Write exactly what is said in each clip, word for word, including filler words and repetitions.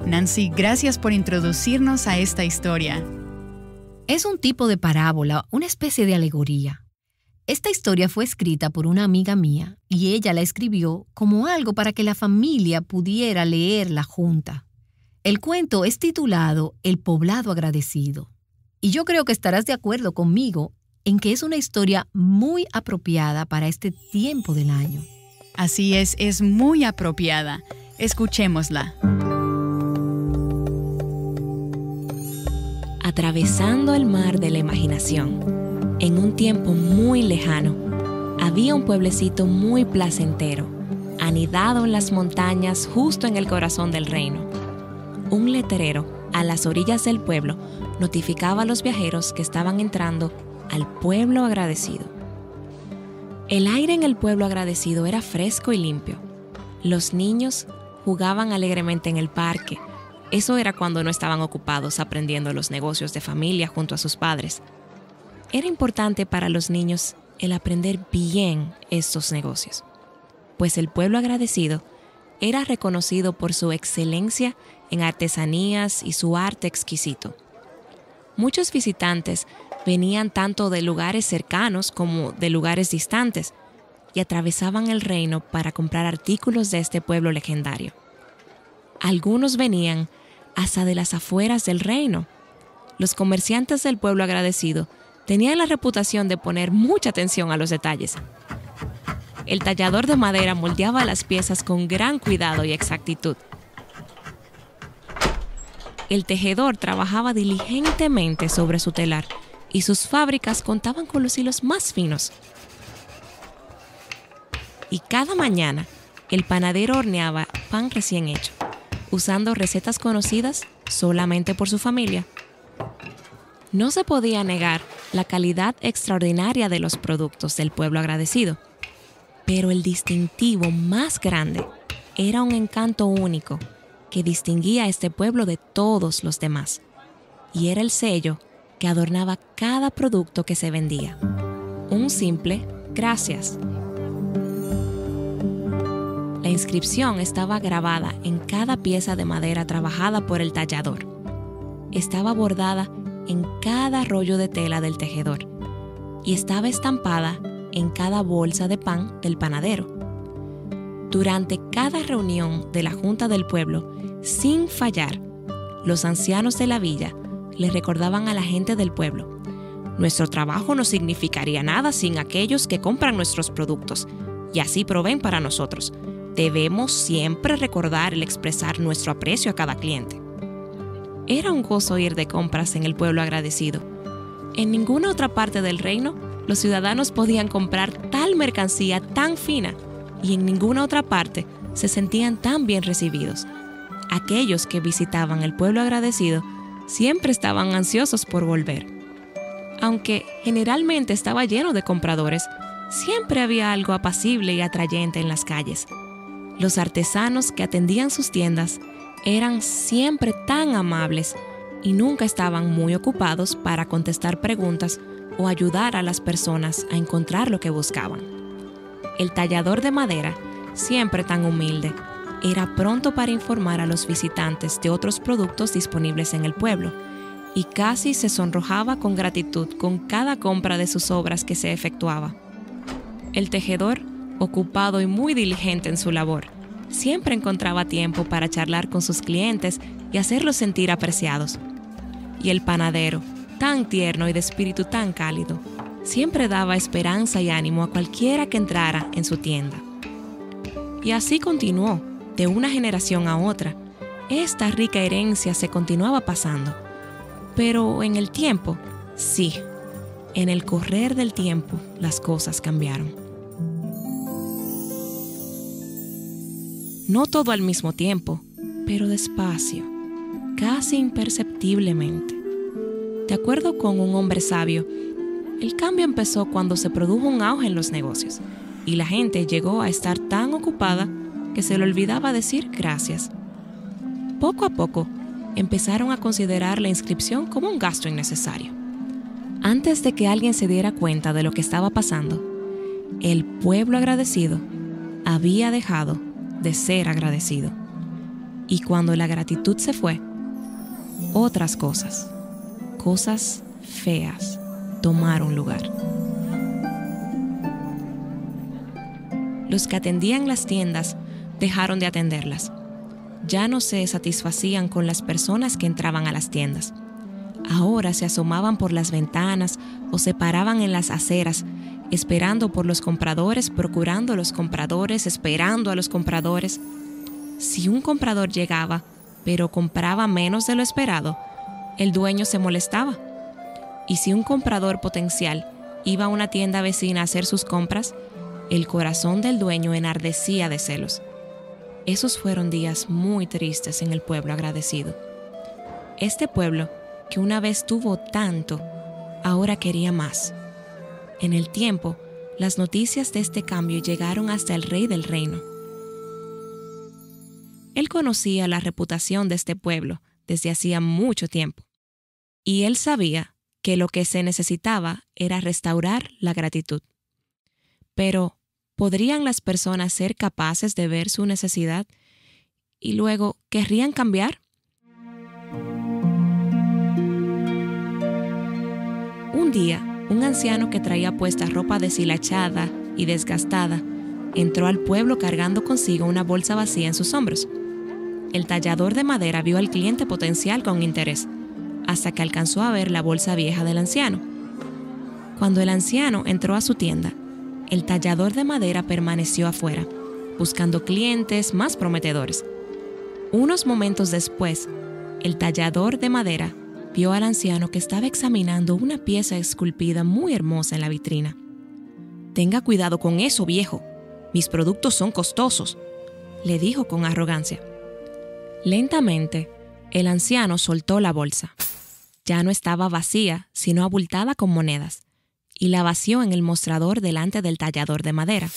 Nancy, gracias por introducirnos a esta historia. Es un tipo de parábola, una especie de alegoría. Esta historia fue escrita por una amiga mía y ella la escribió como algo para que la familia pudiera leerla junta. El cuento es titulado El poblado agradecido. Y yo creo que estarás de acuerdo conmigo en que es una historia muy apropiada para este tiempo del año. Así es, es muy apropiada. Escuchémosla. Atravesando el mar de la imaginación, en un tiempo muy lejano, había un pueblecito muy placentero, anidado en las montañas justo en el corazón del reino. Un letrero a las orillas del pueblo notificaba a los viajeros que estaban entrando al pueblo agradecido. El aire en el pueblo agradecido era fresco y limpio. Los niños jugaban alegremente en el parque. Eso era cuando no estaban ocupados aprendiendo los negocios de familia junto a sus padres. Era importante para los niños el aprender bien estos negocios, pues el pueblo agradecido era reconocido por su excelencia en artesanías y su arte exquisito. Muchos visitantes venían tanto de lugares cercanos como de lugares distantes y atravesaban el reino para comprar artículos de este pueblo legendario. Algunos venían hasta de las afueras del reino. Los comerciantes del pueblo agradecido tenían la reputación de poner mucha atención a los detalles. El tallador de madera moldeaba las piezas con gran cuidado y exactitud. El tejedor trabajaba diligentemente sobre su telar y sus fábricas contaban con los hilos más finos. Y cada mañana, el panadero horneaba pan recién hecho, usando recetas conocidas solamente por su familia. No se podía negar la calidad extraordinaria de los productos del pueblo agradecido, pero el distintivo más grande era un encanto único que distinguía a este pueblo de todos los demás, y era el sello que adornaba cada producto que se vendía. Un simple gracias. La inscripción estaba grabada en cada pieza de madera trabajada por el tallador. Estaba bordada en cada rollo de tela del tejedor y estaba estampada en cada bolsa de pan del panadero. Durante cada reunión de la Junta del Pueblo, sin fallar, los ancianos de la villa le recordaban a la gente del pueblo: nuestro trabajo no significaría nada sin aquellos que compran nuestros productos y así proveen para nosotros. Debemos siempre recordar el expresar nuestro aprecio a cada cliente. Era un gozo ir de compras en el pueblo agradecido. En ninguna otra parte del reino, los ciudadanos podían comprar tal mercancía tan fina y en ninguna otra parte se sentían tan bien recibidos. Aquellos que visitaban el pueblo agradecido siempre estaban ansiosos por volver. Aunque generalmente estaba lleno de compradores, siempre había algo apacible y atrayente en las calles. Los artesanos que atendían sus tiendas eran siempre tan amables y nunca estaban muy ocupados para contestar preguntas o ayudar a las personas a encontrar lo que buscaban. El tallador de madera, siempre tan humilde, era pronto para informar a los visitantes de otros productos disponibles en el pueblo y casi se sonrojaba con gratitud con cada compra de sus obras que se efectuaba. El tejedor, ocupado y muy diligente en su labor, siempre encontraba tiempo para charlar con sus clientes y hacerlos sentir apreciados. Y el panadero, tan tierno y de espíritu tan cálido, siempre daba esperanza y ánimo a cualquiera que entrara en su tienda. Y así continuó, de una generación a otra. Esta rica herencia se continuaba pasando. Pero en el tiempo, sí, en el correr del tiempo, las cosas cambiaron. No todo al mismo tiempo, pero despacio, casi imperceptiblemente. De acuerdo con un hombre sabio, el cambio empezó cuando se produjo un auge en los negocios y la gente llegó a estar tan ocupada que se le olvidaba decir gracias. Poco a poco, empezaron a considerar la inscripción como un gasto innecesario. Antes de que alguien se diera cuenta de lo que estaba pasando, el pueblo agradecido había dejado de ser agradecido. Y cuando la gratitud se fue, otras cosas, cosas feas, tomaron lugar. Los que atendían las tiendas dejaron de atenderlas. Ya no se satisfacían con las personas que entraban a las tiendas. Ahora se asomaban por las ventanas o se paraban en las aceras, esperando por los compradores, procurando a los compradores, esperando a los compradores. Si un comprador llegaba, pero compraba menos de lo esperado, el dueño se molestaba. Y si un comprador potencial iba a una tienda vecina a hacer sus compras, el corazón del dueño enardecía de celos. Esos fueron días muy tristes en el pueblo agradecido. Este pueblo, que una vez tuvo tanto, ahora quería más. En el tiempo, las noticias de este cambio llegaron hasta el rey del reino. Él conocía la reputación de este pueblo desde hacía mucho tiempo, y él sabía que lo que se necesitaba era restaurar la gratitud. Pero, ¿podrían las personas ser capaces de ver su necesidad y luego querrían cambiar? Un día, un anciano que traía puesta ropa deshilachada y desgastada entró al pueblo cargando consigo una bolsa vacía en sus hombros. El tallador de madera vio al cliente potencial con interés, hasta que alcanzó a ver la bolsa vieja del anciano. Cuando el anciano entró a su tienda, el tallador de madera permaneció afuera, buscando clientes más prometedores. Unos momentos después, el tallador de madera vio al anciano que estaba examinando una pieza esculpida muy hermosa en la vitrina. «Tenga cuidado con eso, viejo. Mis productos son costosos», le dijo con arrogancia. Lentamente, el anciano soltó la bolsa. Ya no estaba vacía, sino abultada con monedas, y la vació en el mostrador delante del tallador de madera.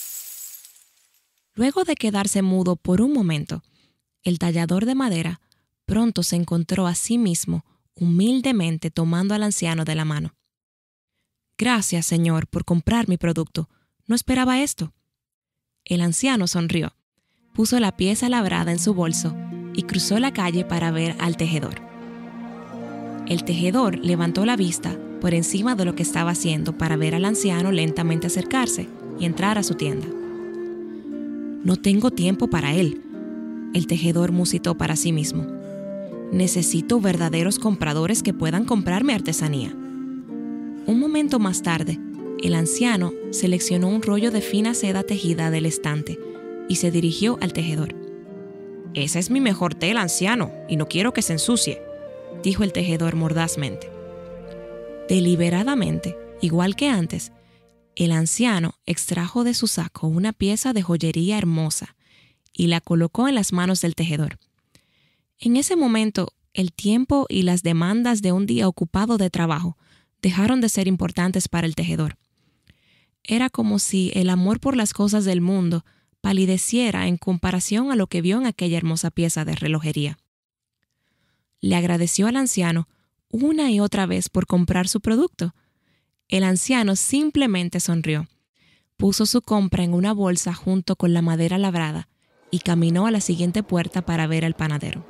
Luego de quedarse mudo por un momento, el tallador de madera pronto se encontró a sí mismo humildemente tomando al anciano de la mano. «Gracias, señor, por comprar mi producto. No esperaba esto». El anciano sonrió, puso la pieza labrada en su bolso y cruzó la calle para ver al tejedor. El tejedor levantó la vista por encima de lo que estaba haciendo para ver al anciano lentamente acercarse y entrar a su tienda. «No tengo tiempo para él», el tejedor musitó para sí mismo. «Necesito verdaderos compradores que puedan comprar mi artesanía». Un momento más tarde, el anciano seleccionó un rollo de fina seda tejida del estante y se dirigió al tejedor. «Esa es mi mejor tela, anciano, y no quiero que se ensucie», dijo el tejedor mordazmente. Deliberadamente, igual que antes, el anciano extrajo de su saco una pieza de joyería hermosa y la colocó en las manos del tejedor. En ese momento, el tiempo y las demandas de un día ocupado de trabajo dejaron de ser importantes para el tejedor. Era como si el amor por las cosas del mundo palideciera en comparación a lo que vio en aquella hermosa pieza de relojería. Le agradeció al anciano una y otra vez por comprar su producto. El anciano simplemente sonrió, puso su compra en una bolsa junto con la madera labrada y caminó a la siguiente puerta para ver al panadero.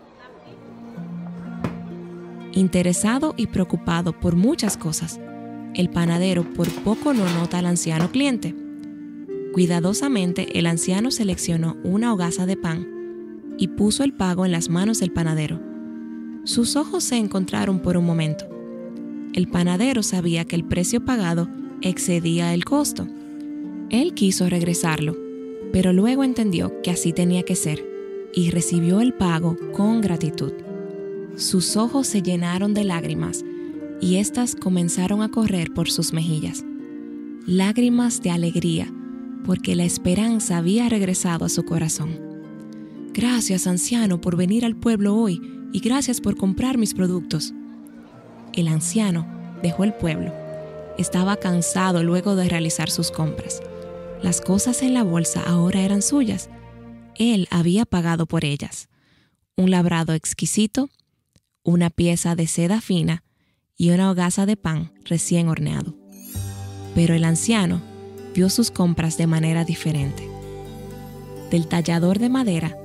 Interesado y preocupado por muchas cosas, el panadero por poco no nota al anciano cliente. Cuidadosamente, el anciano seleccionó una hogaza de pan y puso el pago en las manos del panadero. Sus ojos se encontraron por un momento. El panadero sabía que el precio pagado excedía el costo. Él quiso regresarlo, pero luego entendió que así tenía que ser y recibió el pago con gratitud. Sus ojos se llenaron de lágrimas y éstas comenzaron a correr por sus mejillas. Lágrimas de alegría, porque la esperanza había regresado a su corazón. «Gracias, anciano, por venir al pueblo hoy y gracias por comprar mis productos». El anciano dejó el pueblo. Estaba cansado luego de realizar sus compras. Las cosas en la bolsa ahora eran suyas. Él había pagado por ellas. Un labrado exquisito, una pieza de seda fina y una hogaza de pan recién horneado. Pero el anciano vio sus compras de manera diferente. Del tallador de madera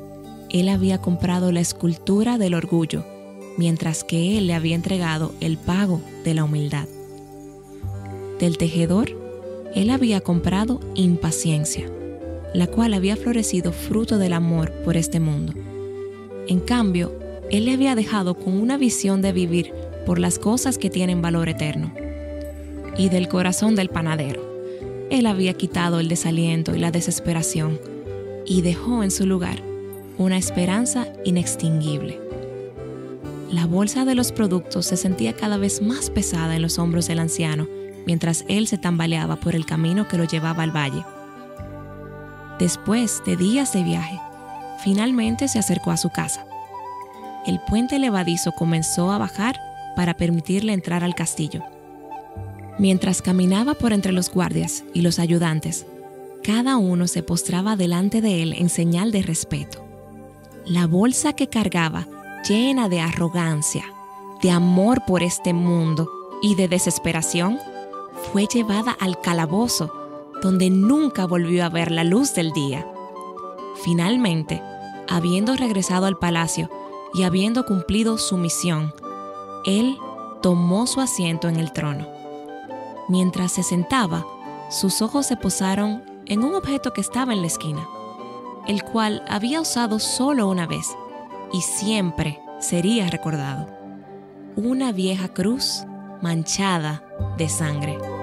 él había comprado la escultura del orgullo, mientras que él le había entregado el pago de la humildad. Del tejedor, él había comprado impaciencia, la cual había florecido fruto del amor por este mundo. En cambio, él le había dejado con una visión de vivir por las cosas que tienen valor eterno. Y del corazón del panadero, él había quitado el desaliento y la desesperación y dejó en su lugar una esperanza inextinguible. La bolsa de los productos se sentía cada vez más pesada en los hombros del anciano mientras él se tambaleaba por el camino que lo llevaba al valle. Después de días de viaje, finalmente se acercó a su casa. El puente levadizo comenzó a bajar para permitirle entrar al castillo. Mientras caminaba por entre los guardias y los ayudantes, cada uno se postraba delante de él en señal de respeto. La bolsa que cargaba, llena de arrogancia, de amor por este mundo y de desesperación, fue llevada al calabozo, donde nunca volvió a ver la luz del día. Finalmente, habiendo regresado al palacio y habiendo cumplido su misión, él tomó su asiento en el trono. Mientras se sentaba, sus ojos se posaron en un objeto que estaba en la esquina, el cual había usado solo una vez y siempre sería recordado: una vieja cruz manchada de sangre.